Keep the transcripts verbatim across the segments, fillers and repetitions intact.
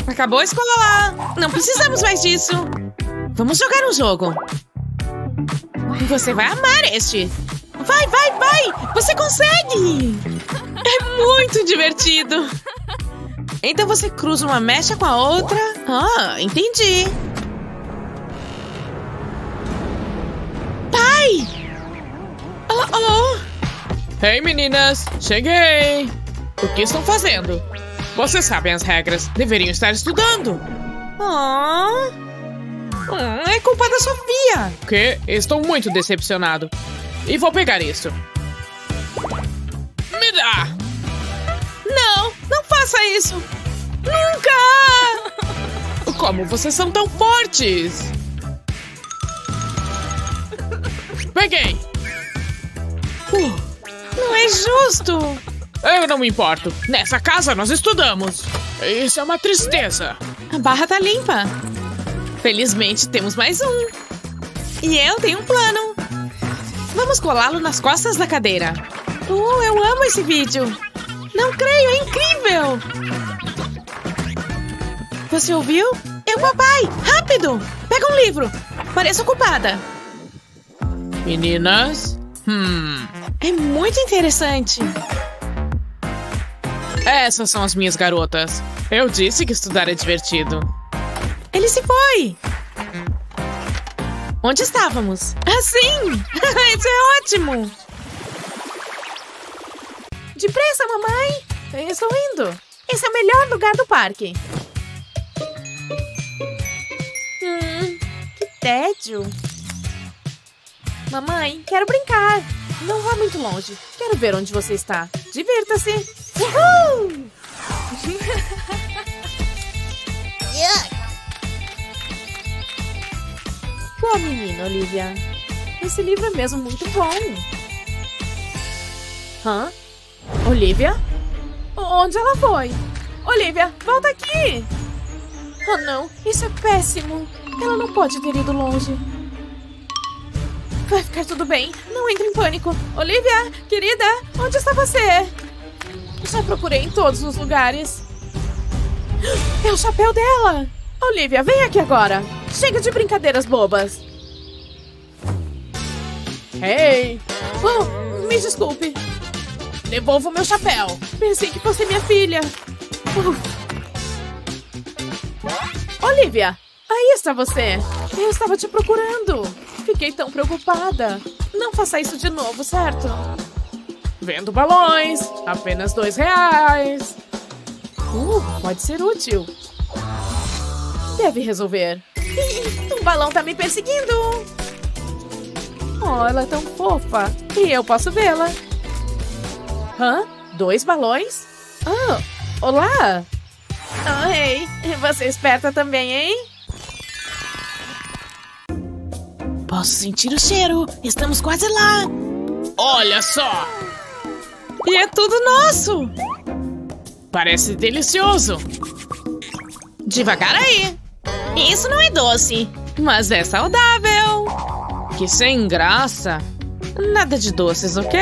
Acabou a escola! Não precisamos mais disso! Vamos jogar um jogo! Você vai amar este! Vai, vai, vai! Você consegue! É muito divertido! Então você cruza uma mecha com a outra. Ah, entendi! Pai! Oh, oh! Hey, meninas! Cheguei! O que estão fazendo? Vocês sabem as regras. Deveriam estar estudando. Oh. Hum, é culpa da Sofia. Que? Estou muito decepcionado. E vou pegar isso. Me dá! Não, não faça isso. Nunca! Como vocês são tão fortes? Peguei. Uh, não é justo. Eu não me importo. Nessa casa nós estudamos. Isso é uma tristeza. A barra tá limpa. Felizmente temos mais um. E eu tenho um plano. Vamos colá-lo nas costas da cadeira. Uh, eu amo esse vídeo. Não creio, é incrível. Você ouviu? É o papai. Rápido. Pega um livro. Pareço ocupada. Meninas. Hum. É muito interessante. Essas são as minhas garotas. Eu disse que estudar é divertido. Ele se foi! Onde estávamos? Ah, sim! Isso é ótimo! Depressa, mamãe! Eu estou indo! Esse é o melhor lugar do parque! Hum, que tédio! Mamãe, quero brincar! Não vá muito longe. Quero ver onde você está. Divirta-se! Uhul! Pô, menina, Olivia. Esse livro é mesmo muito bom. Hã? Olivia? Onde ela foi? Olivia, volta aqui! Oh, não. Isso é péssimo. Ela não pode ter ido longe. Vai ficar tudo bem. Não entre em pânico. Olivia, querida, onde está você? Já procurei em todos os lugares. É o chapéu dela. Olivia, vem aqui agora. Chega de brincadeiras bobas. Ei! Oh, me desculpe. Devolva o meu chapéu. Pensei que fosse minha filha. Uf. Olivia, aí está você. Eu estava te procurando. Fiquei tão preocupada. Não faça isso de novo, certo? Vendo balões. Apenas dois reais. Uh, pode ser útil. Deve resolver. Um balão tá me perseguindo. Oh, ela é tão fofa. E eu posso vê-la. Hã? Dois balões? Ah, olá. Oh, ei, você é esperta também, hein? Posso sentir o cheiro. Estamos quase lá. Olha só. E é tudo nosso. Parece delicioso. Devagar aí. Isso não é doce, mas é saudável. Que sem graça. Nada de doces, ok?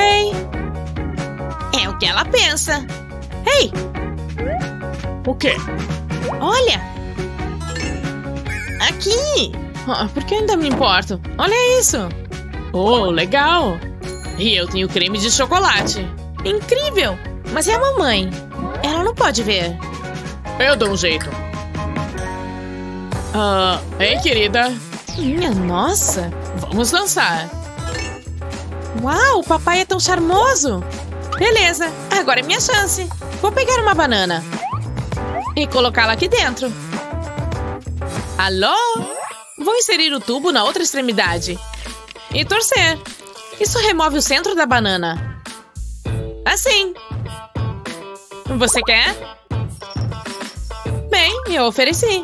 É o que ela pensa. Ei! O quê? Olha! Aqui! Oh, por que ainda me importo? Olha isso! Oh, legal! E eu tenho creme de chocolate. Incrível! Mas é a mamãe. Ela não pode ver. Eu dou um jeito. Ah, ei, querida. Minha nossa! Vamos dançar. Uau, o papai é tão charmoso. Beleza, agora é minha chance. Vou pegar uma banana e colocá-la aqui dentro. Alô? Vou inserir o tubo na outra extremidade e torcer. Isso remove o centro da banana. Assim. Você quer? Bem, eu ofereci.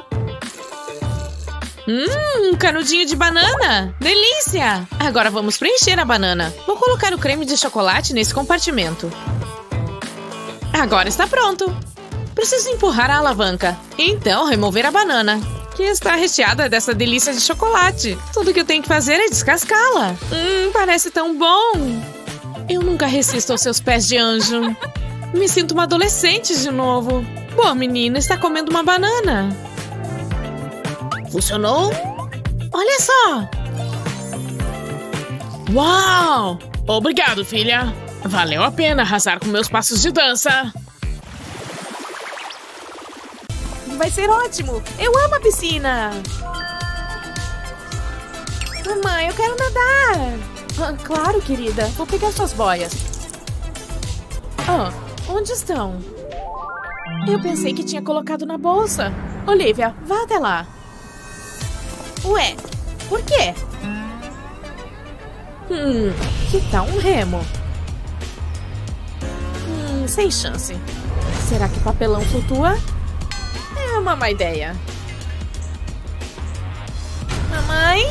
Hum, um canudinho de banana! Delícia! Agora vamos preencher a banana. Vou colocar o creme de chocolate nesse compartimento. Agora está pronto. Preciso empurrar a alavanca. E então remover a banana, que está recheada dessa delícia de chocolate. Tudo que eu tenho que fazer é descascá-la. Hum, parece tão bom. Eu nunca resisto aos seus pés de anjo. Me sinto uma adolescente de novo. Boa menina, está comendo uma banana. Funcionou? Olha só! Uau! Obrigado, filha. Valeu a pena arrasar com meus passos de dança. Vai ser ótimo! Eu amo a piscina! Mamãe, eu quero nadar! Ah, claro, querida. Vou pegar suas boias. Ah, onde estão? Eu pensei que tinha colocado na bolsa. Olivia, vá até lá. Ué, por quê? Hum, que tal um remo? Hum, sem chance. Será que papelão flutua? É uma má ideia. Mamãe?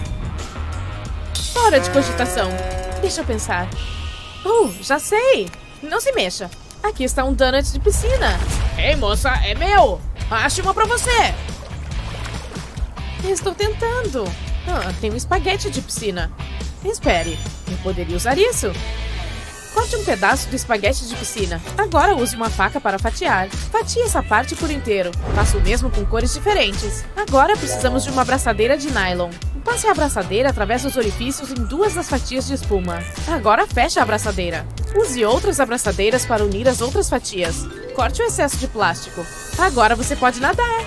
Hora de cogitação. Deixa eu pensar. Oh, já sei. Não se mexa. Aqui está um donut de piscina. Ei, moça, é meu. Ache uma pra você. Estou tentando. Ah, tem um espaguete de piscina. Espere, eu poderia usar isso. Corte um pedaço do espaguete de piscina. Agora use uma faca para fatiar. Fatie essa parte por inteiro. Faça o mesmo com cores diferentes. Agora precisamos de uma abraçadeira de nylon. Passe a abraçadeira através dos orifícios em duas das fatias de espuma. Agora feche a abraçadeira. Use outras abraçadeiras para unir as outras fatias. Corte o excesso de plástico. Agora você pode nadar.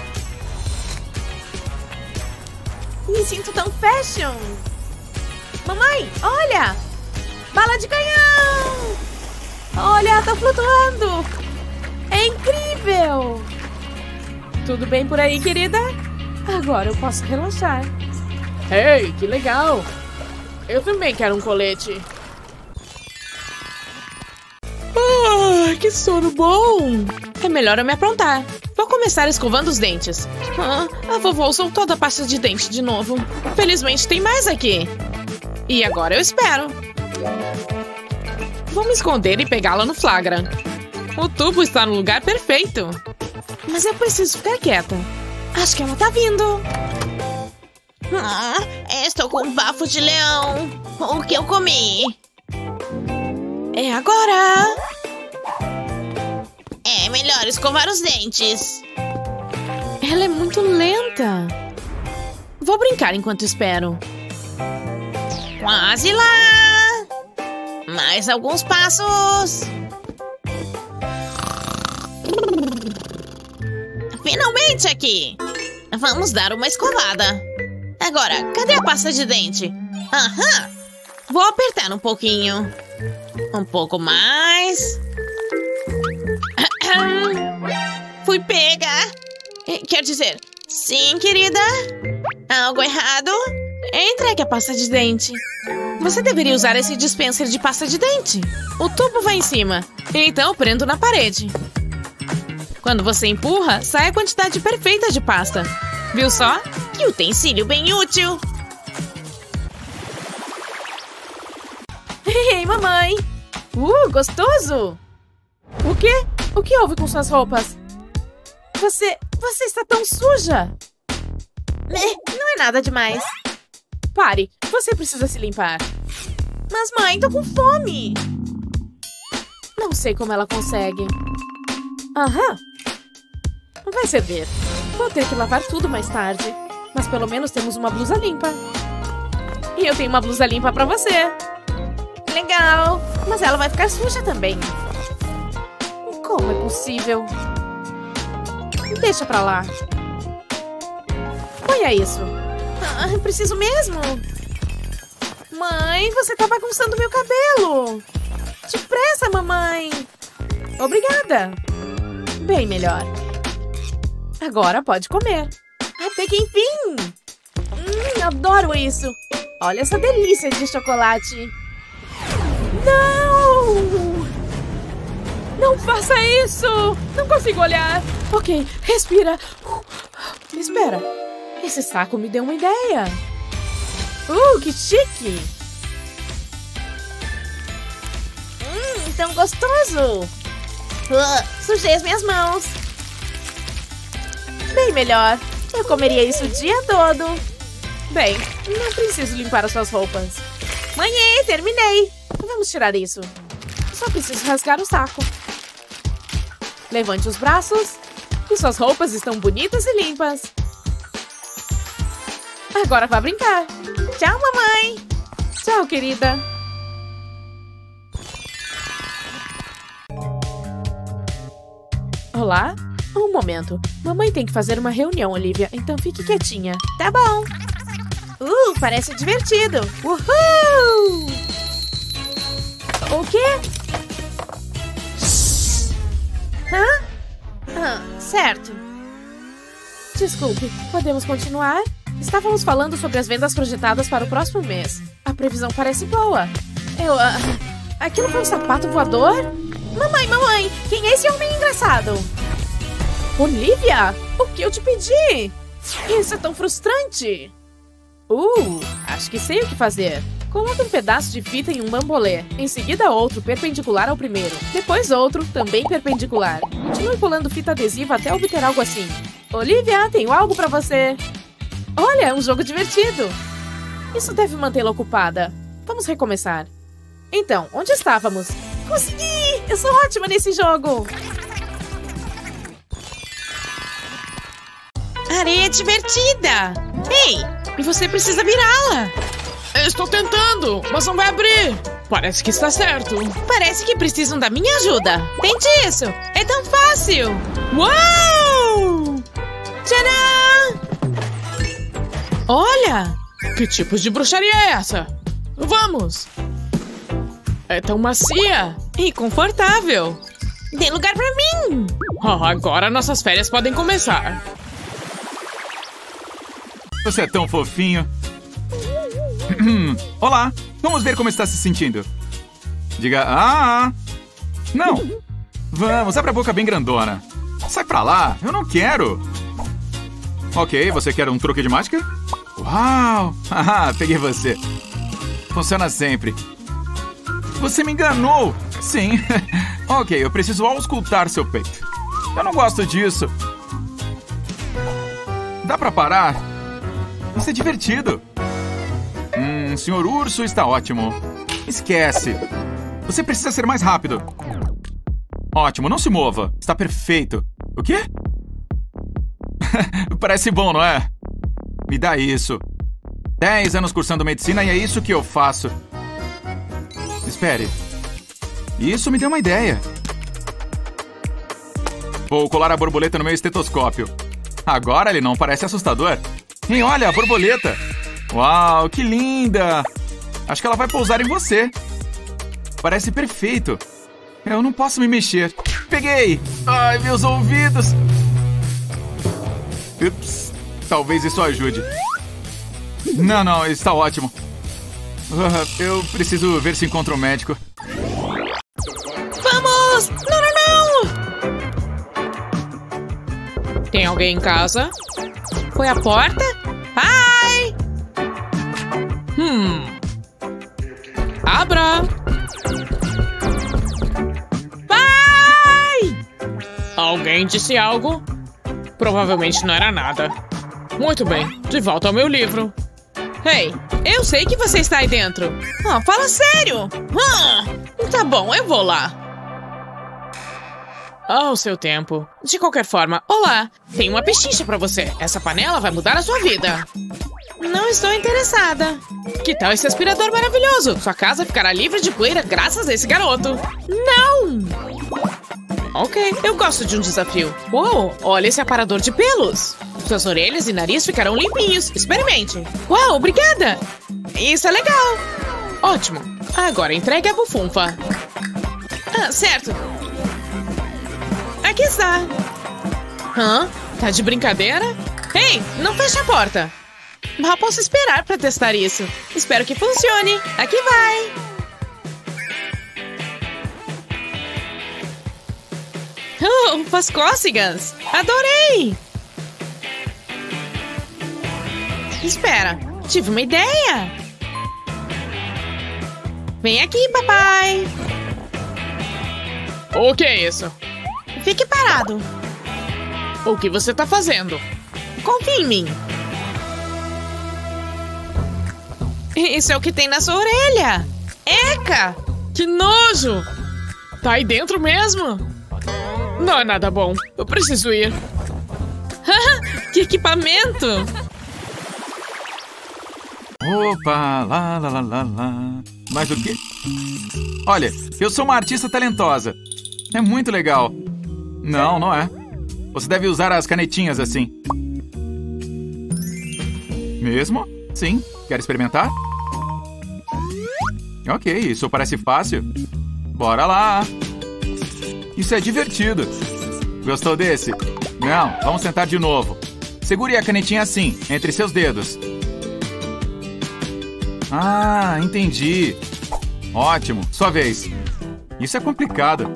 Me sinto tão fashion. Mamãe, olha! Bala de canhão! Olha, tá flutuando! É incrível! Tudo bem por aí, querida? Agora eu posso relaxar. Ei, que legal! Eu também quero um colete. Ah, que sono bom! É melhor eu me aprontar. Vou começar escovando os dentes. Ah, a vovó usou toda a pasta de dente de novo. Felizmente tem mais aqui. E agora eu espero. Vou me esconder e pegá-la no flagra. O tubo está no lugar perfeito. Mas eu preciso ficar quieta. Acho que ela tá vindo. Ah, estou com bafo de leão. O que eu comi? É agora. É melhor escovar os dentes. Ela é muito lenta. Vou brincar enquanto espero. Quase lá! Mais alguns passos! Finalmente aqui! Vamos dar uma escovada. Agora, cadê a pasta de dente? Aham! Vou apertar um pouquinho. Um pouco mais. Fui pega! Quer dizer, sim, querida? Algo errado? Entregue a pasta de dente. Você deveria usar esse dispenser de pasta de dente. O tubo vai em cima. Então prendo na parede. Quando você empurra, sai a quantidade perfeita de pasta. Viu só? Que utensílio bem útil. Ei, mamãe. Uh, gostoso. O quê? O que houve com suas roupas? Você... Você está tão suja. Não é nada demais. Pare, você precisa se limpar. Mas, mãe, tô com fome. Não sei como ela consegue. Aham. Vai servir. Vou ter que lavar tudo mais tarde. Mas pelo menos temos uma blusa limpa. E eu tenho uma blusa limpa pra você. Legal. Mas ela vai ficar suja também. Como é possível? Deixa pra lá. Olha isso. Ah, preciso mesmo. Mãe, você tá bagunçando meu cabelo. Depressa, mamãe. Obrigada. Bem melhor. Agora pode comer. Até que enfim. Hum, adoro isso. Olha essa delícia de chocolate. Não! Não faça isso! Não consigo olhar. Ok, respira. Uh, espera. Esse saco me deu uma ideia. Uh, que chique! Hum, tão gostoso! Uh, sujei as minhas mãos. Bem melhor. Eu comeria isso o dia todo. Bem, não preciso limpar as suas roupas. Mãe, terminei. Vamos tirar isso. Só preciso rasgar o saco. Levante os braços suas roupas estão bonitas e limpas. Agora vá brincar. Tchau, mamãe. Tchau, querida. Olá? Um momento. Mamãe tem que fazer uma reunião, Olivia, então fique quietinha. Tá bom. Uh, parece divertido. Uhul! O quê? Hã? Ah, certo. Desculpe, podemos continuar? Estávamos falando sobre as vendas projetadas para o próximo mês. A previsão parece boa. Eu... Uh, aquilo foi um sapato voador? Mamãe, mamãe, quem é esse homem engraçado? Olivia, o que eu te pedi? Isso é tão frustrante. Uh, acho que sei o que fazer. Coloque um pedaço de fita em um bambolê. Em seguida outro perpendicular ao primeiro. Depois outro, também perpendicular. Continue colando fita adesiva até obter algo assim. Olivia, tenho algo pra você. Olha, é um jogo divertido. Isso deve mantê-la ocupada. Vamos recomeçar. Então, onde estávamos? Consegui! Eu sou ótima nesse jogo! Areia divertida! Ei, e você precisa virá-la! Eu estou tentando, mas não vai abrir. Parece que está certo. Parece que precisam da minha ajuda. Tente isso! É tão fácil! Uau! Tcharam! Olha! Que tipo de bruxaria é essa? Vamos! É tão macia e confortável. Dê lugar pra mim! Oh, agora nossas férias podem começar. Você é tão fofinho. Olá, vamos ver como está se sentindo. Diga, ah, não. Vamos, abre a boca bem grandona. Sai pra lá, eu não quero. Ok, você quer um truque de mágica? Uau, haha, peguei você. Funciona sempre. Você me enganou. Sim. Ok, eu preciso auscultar seu peito. Eu não gosto disso. Dá pra parar? Isso é divertido. Hum, senhor Urso está ótimo. Esquece. Você precisa ser mais rápido. Ótimo, não se mova. Está perfeito. O quê? Parece bom, não é? Me dá isso. Dez anos cursando medicina e é isso que eu faço. Espere. Isso me deu uma ideia. Vou colar a borboleta no meu estetoscópio. Agora ele não parece assustador. Ei, olha, a borboleta. Uau, que linda. Acho que ela vai pousar em você. Parece perfeito. Eu não posso me mexer. Peguei. Ai, meus ouvidos. Ups. Talvez isso ajude. Não, não, está ótimo. Uh, eu preciso ver se encontro um médico. Vamos! Não, não, não! Tem alguém em casa? Foi a porta? Pai! Hum. Abra! Pai! Alguém disse algo? Provavelmente não era nada. Muito bem, de volta ao meu livro. Ei, eu sei que você está aí dentro. Ah, fala sério. Ah, tá bom, eu vou lá. Ao seu tempo. De qualquer forma, olá. Tenho uma pechincha pra você. Essa panela vai mudar a sua vida. Não estou interessada. Que tal esse aspirador maravilhoso? Sua casa ficará livre de poeira graças a esse garoto. Não! Ok, eu gosto de um desafio. Uou, olha esse aparador de pelos. Suas orelhas e nariz ficarão limpinhos. Experimente. Uau, obrigada. Isso é legal. Ótimo. Agora entregue a bufunfa. Ah, certo. Aqui está. Hã? Tá de brincadeira? Ei, não feche a porta. Mal posso esperar pra testar isso. Espero que funcione. Aqui vai. Oh, faz cócegas. Adorei. Espera, tive uma ideia. Vem aqui, papai. O que é isso? Fique parado. O que você tá fazendo? Confie em mim. Isso é o que tem na sua orelha. Eca! Que nojo! Tá aí dentro mesmo? Não é nada bom. Eu preciso ir. Que equipamento! Opa, lá, lá, lá, lá, lá. Mas o quê? Olha, eu sou uma artista talentosa. É muito legal. Não, não é. Você deve usar as canetinhas assim. Mesmo? Sim. Quer experimentar? Ok, isso parece fácil. Bora lá. Isso é divertido. Gostou desse? Não, vamos tentar de novo. Segure a canetinha assim, entre seus dedos. Ah, entendi. Ótimo, sua vez. Isso é complicado.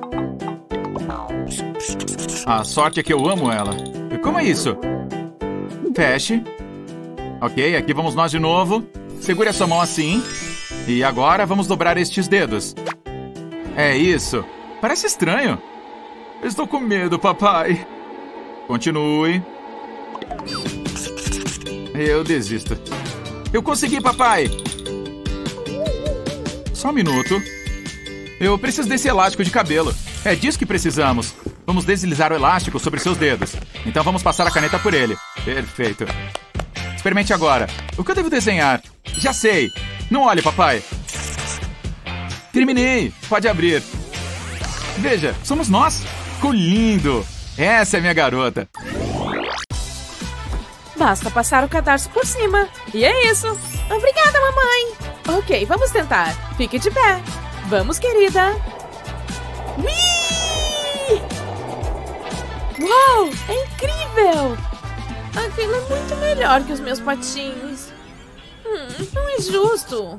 A sorte é que eu amo ela. E como é isso? Feche. Ok, aqui vamos nós de novo. Segure a sua mão assim. E agora vamos dobrar estes dedos. É isso. Parece estranho. Estou com medo, papai. Continue. Eu desisto. Eu consegui, papai. Só um minuto. Eu preciso desse elástico de cabelo. É disso que precisamos. Vamos deslizar o elástico sobre seus dedos. Então vamos passar a caneta por ele. Perfeito. Experimente agora. O que eu devo desenhar? Já sei. Não olhe, papai. Terminei. Pode abrir. Veja, somos nós. Ficou lindo. Essa é minha garota. Basta passar o cadarço por cima. E é isso. Obrigada, mamãe. Ok, vamos tentar. Fique de pé. Vamos, querida. Ui! Uau, é incrível. Aquilo é muito melhor que os meus patins. Hum, não é justo.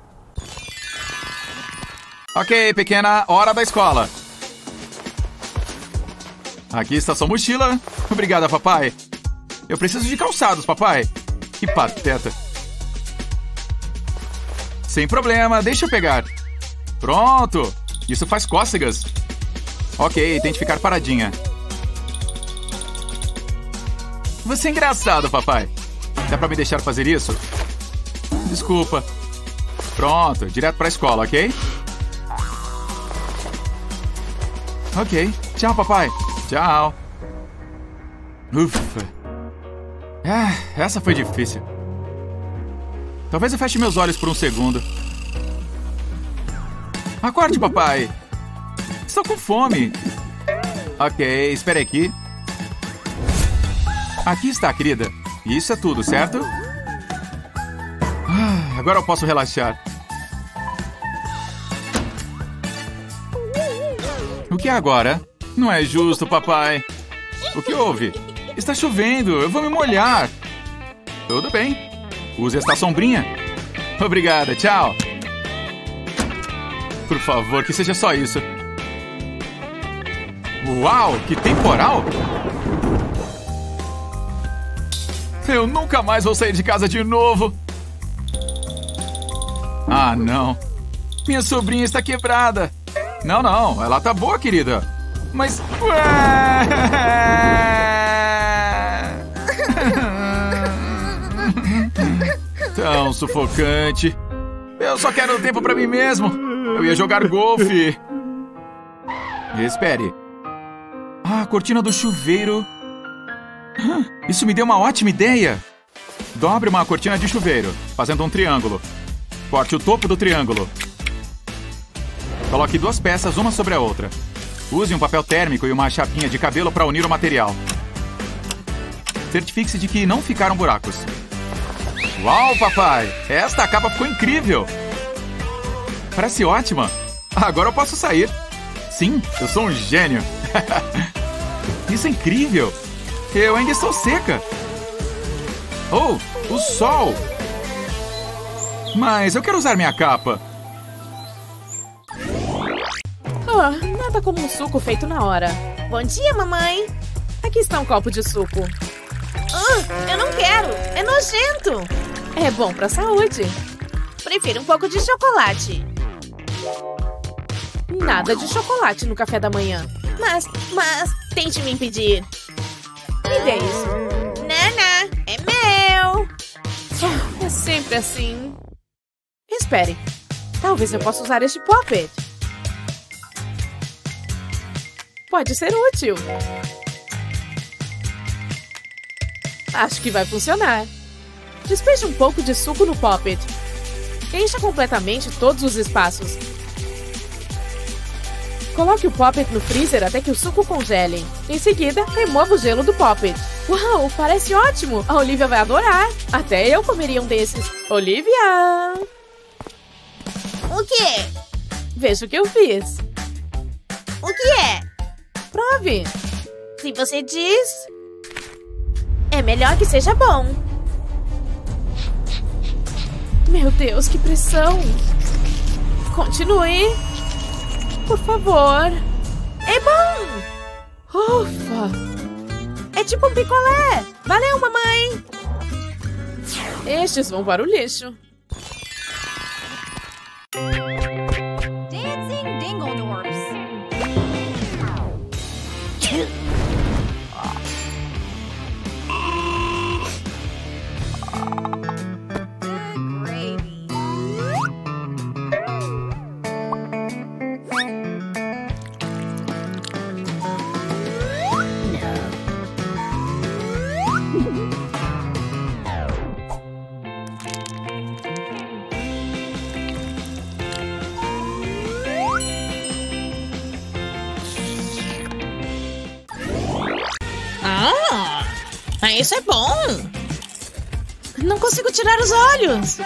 Ok, pequena, hora da escola. Aqui está sua mochila. Obrigada, papai. Eu preciso de calçados, papai. Que pateta. Sem problema, deixa eu pegar. Pronto. Isso faz cócegas. Ok, tente ficar paradinha. Você é engraçado, papai. Dá pra me deixar fazer isso? Desculpa. Pronto, direto pra escola, ok? Ok. Tchau, papai. Tchau. Ufa. Ah, essa foi difícil. Talvez eu feche meus olhos por um segundo. Acorde, papai. Estou com fome. Ok, espere aqui. Aqui está, querida. Isso é tudo, certo? Ah, agora eu posso relaxar. O que é agora? Não é justo, papai. O que houve? Está chovendo, eu vou me molhar. Tudo bem. Use esta sombrinha. Obrigada, tchau. Por favor, que seja só isso. Uau, que temporal! Eu nunca mais vou sair de casa de novo. Ah, não. Minha sobrinha está quebrada. Não, não, ela tá boa, querida. Mas... Tão sufocante. Eu só quero tempo pra mim mesmo. Eu ia jogar golfe. Espere. Ah, a cortina do chuveiro. Isso me deu uma ótima ideia. Dobre uma cortina de chuveiro, fazendo um triângulo. Corte o topo do triângulo. Coloque duas peças uma sobre a outra. Use um papel térmico e uma chapinha de cabelo para unir o material. Certifique-se de que não ficaram buracos. Uau, papai! Esta capa ficou incrível! Parece ótima! Agora eu posso sair. Sim, eu sou um gênio. Isso é incrível! Eu ainda estou seca. Oh, o sol! Mas eu quero usar minha capa. Oh, nada como um suco feito na hora. Bom dia, mamãe. Aqui está um copo de suco. Uh, eu não quero. É nojento. É bom pra saúde. Prefiro um pouco de chocolate. Nada de chocolate no café da manhã. Mas, mas, tente me impedir. Me dê isso. Nana, é meu. Oh, é sempre assim. Espere. Talvez eu possa usar este poppet. Pode ser útil. Acho que vai funcionar. Despeje um pouco de suco no Poppet. Encha completamente todos os espaços. Coloque o Poppet no freezer até que o suco congele. Em seguida, remova o gelo do Poppet. Uau, parece ótimo! A Olivia vai adorar. Até eu comeria um desses. Olivia! O quê? Veja o que eu fiz. O que é? Prove. Se você diz... É melhor que seja bom. Meu Deus, que pressão! Continue. Por favor. É bom! Ufa! É tipo um picolé! Valeu, mamãe! Estes vão para o lixo. Dancing Dingledorps. Ah, isso é bom! Não consigo tirar os olhos.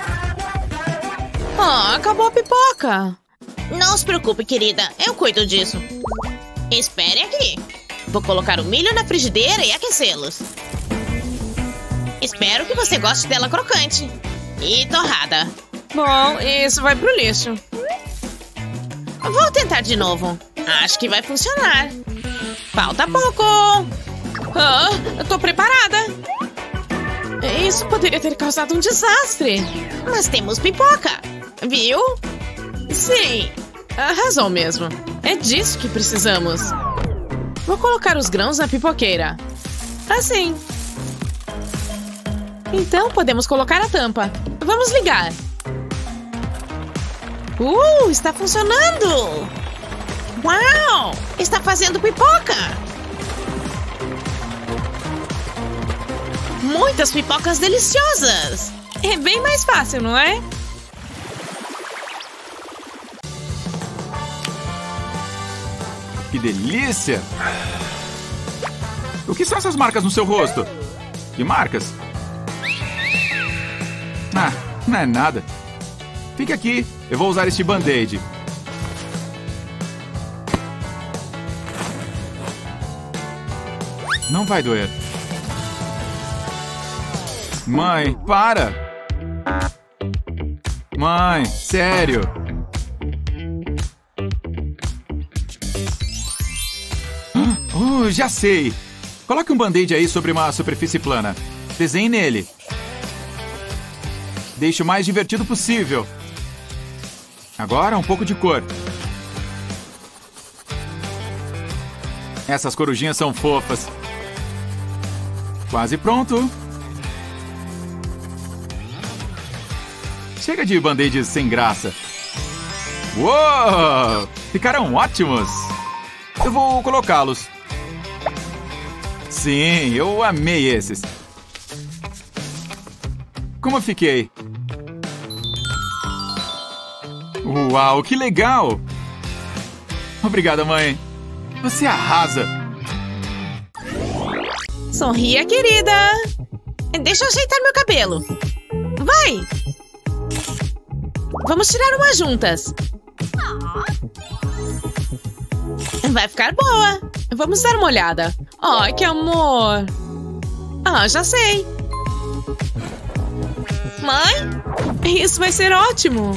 Ah, acabou a pipoca. Não se preocupe, querida. Eu cuido disso. Espere aqui. Vou colocar o milho na frigideira e aquecê-los. Espero que você goste dela crocante. E torrada. Bom, isso vai pro lixo. Vou tentar de novo. Acho que vai funcionar. Falta pouco. Ah, eu tô preparada. Isso poderia ter causado um desastre. Mas temos pipoca, viu? Sim, arrasou mesmo. É disso que precisamos. Vou colocar os grãos na pipoqueira. Assim. Então podemos colocar a tampa. Vamos ligar. Uh, está funcionando! Uau! Está fazendo pipoca! Muitas pipocas deliciosas! É bem mais fácil, não é? Que delícia! O que são essas marcas no seu rosto? Que marcas? Ah, não é nada. Fique aqui, eu vou usar este band-aid. Não vai doer. Mãe, para! Mãe, sério! Oh, já sei! Coloque um band-aid aí sobre uma superfície plana. Desenhe nele. Deixe o mais divertido possível. Agora um pouco de cor. Essas corujinhas são fofas. Quase pronto. Chega de band-aids sem graça. Uou! Ficaram ótimos! Eu vou colocá-los. Sim, eu amei esses. Como eu fiquei? Uau, que legal! Obrigada, mãe. Você arrasa. Sorria, querida. Deixa eu ajeitar meu cabelo. Vai! Vamos tirar uma juntas. Vai ficar boa. Vamos dar uma olhada. Ai, que amor. Ah, já sei. Mãe? Isso vai ser ótimo.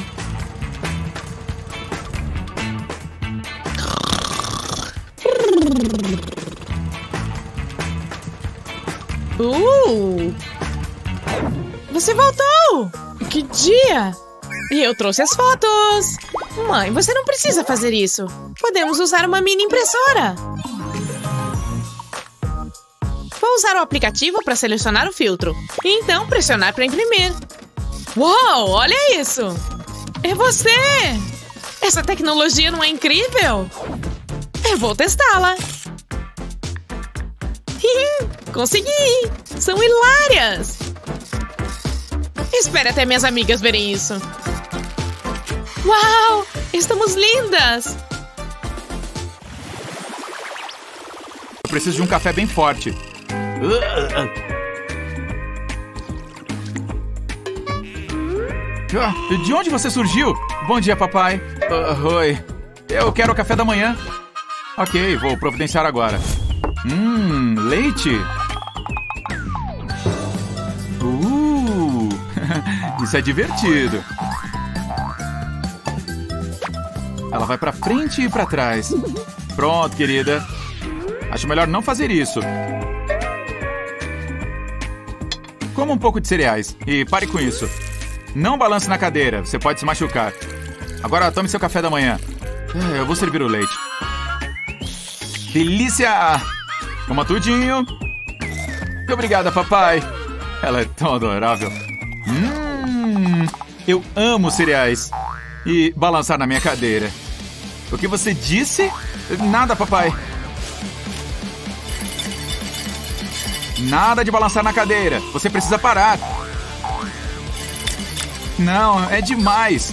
Uh! Você voltou! Que dia! E eu trouxe as fotos! Mãe, você não precisa fazer isso. Podemos usar uma mini impressora. Vou usar o aplicativo para selecionar o filtro. E então pressionar para imprimir. Uau, olha isso! É você! Essa tecnologia não é incrível? Eu vou testá-la. Consegui! São hilárias! Espere até minhas amigas verem isso. Uau! Estamos lindas! Eu preciso de um café bem forte. Ah, de onde você surgiu? Bom dia, papai. Uh, oi. Eu quero o café da manhã. Ok, vou providenciar agora. Hum, leite. Uh, isso é divertido. Ela vai pra frente e pra trás. Pronto, querida. Acho melhor não fazer isso. Coma um pouco de cereais e pare com isso. Não balance na cadeira, você pode se machucar. Agora tome seu café da manhã. Eu vou servir o leite. Delícia! Coma tudinho. Muito obrigada, papai. Ela é tão adorável. Hum, eu amo cereais. E balançar na minha cadeira. O que você disse? Nada, papai. Nada de balançar na cadeira. Você precisa parar. Não, é demais.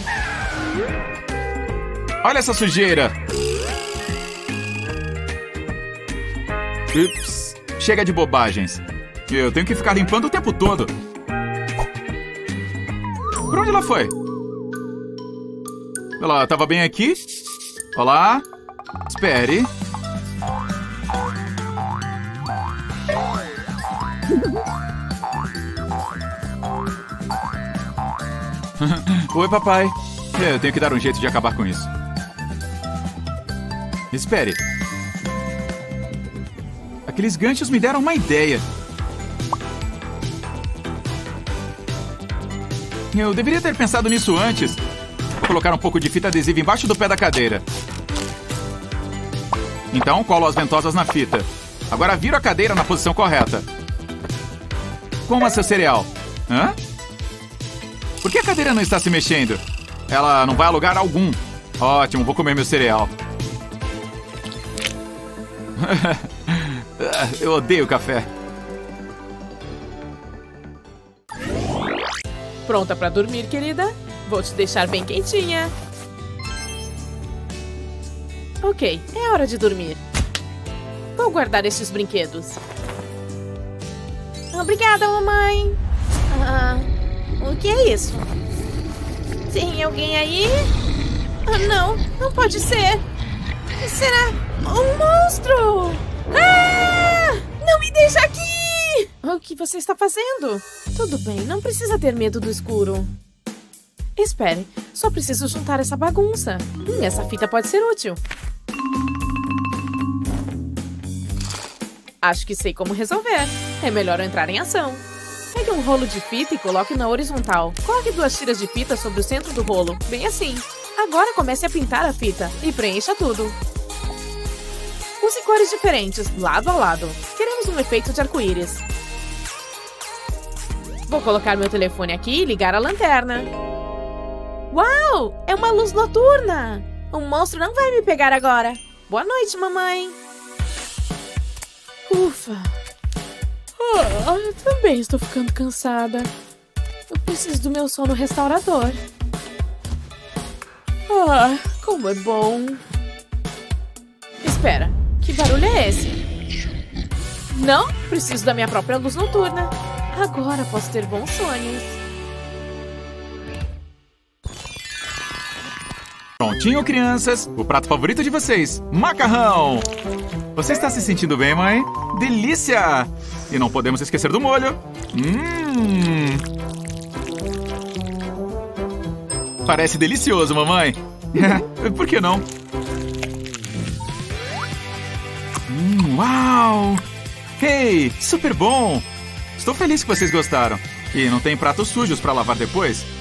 Olha essa sujeira. Ups. Chega de bobagens. Eu tenho que ficar limpando o tempo todo. Por onde ela foi? Ela estava bem aqui? Olá? Espere. Oi, papai. Eu tenho que dar um jeito de acabar com isso. Espere. Aqueles ganchos me deram uma ideia. Eu deveria ter pensado nisso antes. Vou colocar um pouco de fita adesiva embaixo do pé da cadeira. Então, colo as ventosas na fita. Agora viro a cadeira na posição correta. Coma seu cereal. Hã? Por que a cadeira não está se mexendo? Ela não vai a lugar algum. Ótimo, vou comer meu cereal. Eu odeio café. Pronta pra dormir, querida? Vou te deixar bem quentinha. Ok, é hora de dormir. Vou guardar estes brinquedos. Obrigada, mamãe. Ah, o que é isso? Tem alguém aí? Ah, não, não pode ser. Será um monstro? Ah! Não me deixa aqui! O que você está fazendo? Tudo bem, não precisa ter medo do escuro. Espere, só preciso juntar essa bagunça. Hum, essa fita pode ser útil. Acho que sei como resolver. É melhor eu entrar em ação. Pegue um rolo de fita e coloque na horizontal. Coloque duas tiras de fita sobre o centro do rolo, bem assim. Agora comece a pintar a fita e preencha tudo. Use cores diferentes, lado a lado. Queremos um efeito de arco-íris. Vou colocar meu telefone aqui e ligar a lanterna. Uau! É uma luz noturna! O monstro não vai me pegar agora. Boa noite, mamãe. Ufa! Oh, eu também estou ficando cansada. Eu preciso do meu sono restaurador. Ah, como é bom. Espera, que barulho é esse? Não, preciso da minha própria luz noturna. Agora posso ter bons sonhos. Prontinho, crianças. O prato favorito de vocês, macarrão. Você está se sentindo bem, mãe? Delícia! E não podemos esquecer do molho. Hum. Parece delicioso, mamãe. Por que não? Hum, uau! Hey, super bom! Estou feliz que vocês gostaram. E não tem pratos sujos para lavar depois?